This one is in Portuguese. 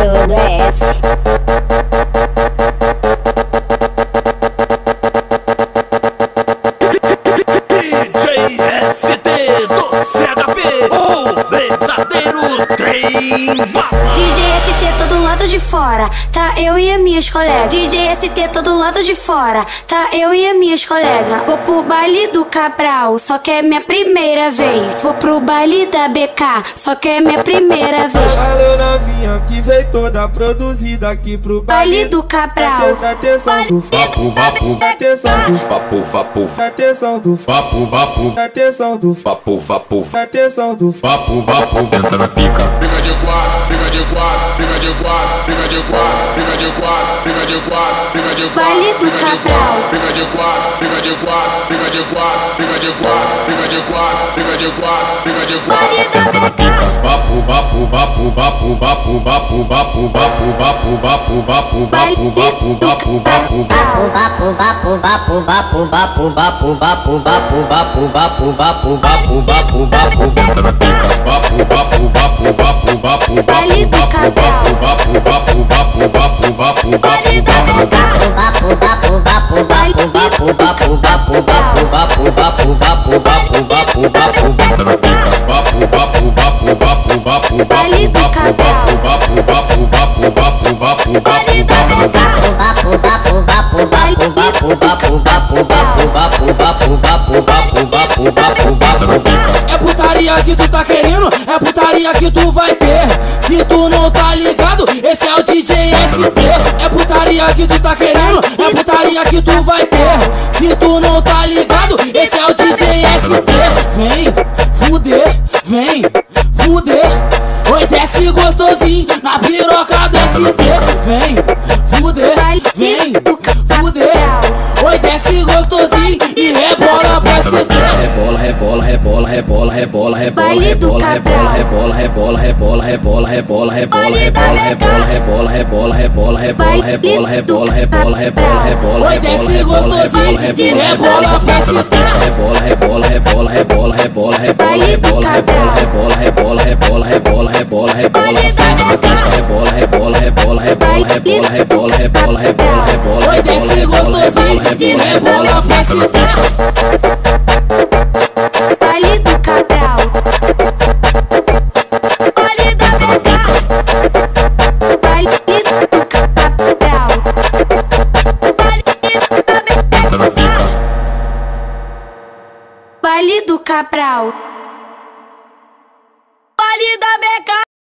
Tudo é S. DJ ST todo lado de fora, tá eu e as minhas colegas. DJ ST todo lado de fora, tá eu e as minhas colegas. Vou pro baile do Cabral, só que é minha primeira vez. Vou pro baile da BK, só que é minha primeira vez. Valeu novinha que veio toda produzida aqui pro baile do Cabral. Atenção do vapo, vapo, atenção do vapo, vapo, atenção do vapo, vapo, atenção do vapo, vapo, atenção do vapo, vapo. Entra na pica. Briga de quatro, briga de quatro, briga de quatro, briga de quatro, briga de quatro, briga de quatro, briga de quatro, baile do Cabral. briga de quatro, briga de quatro, briga de quatro, briga de quatro, briga de quatro, briga de quatro, briga de quatro. Entra na pica. Vapo, vapo, vapo, vapo, vapo, vapo, vapo, vapo, vapo, vapo, vapo, vapo, vapo, vapo, vapo, Vapo, vapo, vapo, vapo, vapo, vapo, vapo, vapo, vapo, vapo, vapo, vapo, vapo, vapo. Entra na pica. Vapo, vapo, vapo, vapo, vapo, Baile do Cabral. vapo, vapo, vapo, vapo, vapo, vapo, vapo. Vapo, vapo, vapo, vapo, vapo, vapo, vapo, vapo, vapo, vapo, vapo, vapo, vapo. Entra na pica. Vapo, vapo, vapo, vapo, vapo, Baile do vapo, Cabral. vapo, vapo, vapo, vapo, vapo, vapo, vapo. Vapo, vapo, vapo, vapo, vapo, vapo, vapo, vapo, vapo, vapo, vapo, vapo, vapo, vapo, Entra na vapo. pica. É putaria que tu tá querendo, é putaria que tu vai ter. Se tu não tá ligado, esse é o DJ ST. É putaria que tu tá querendo, é putaria que tu vai ter. Se tu não tá ligado, esse é o DJ ST. Vem, fuder, vem, fuder. Oi, desce gostosinho na piroca do ST. Vem, fuder, vem, fuder. Oi, desce gostosinho e rebola pra ST. Rebola, rebola, rebola, rebola, rebola, rebola, Baile do rebola, Cabral. rebola, rebola, rebola, rebola, rebola, rebola, rebola, rebola, rebola, rebola, rebola, rebola, rebola, rebola, rebola, rebola, rebola, Oi, desce gostosinho e rebola pra ST. rebola, rebola, rebola, rebola, rebola, rebola, Baile do rebola, Cabral. rebola, rebola, rebola, rebola, rebola, rebola, rebola, rebola, rebola, rebola, rebola, rebola, rebola, rebola, rebola, rebola, Oi, desce gostosinho e rebola pra ST.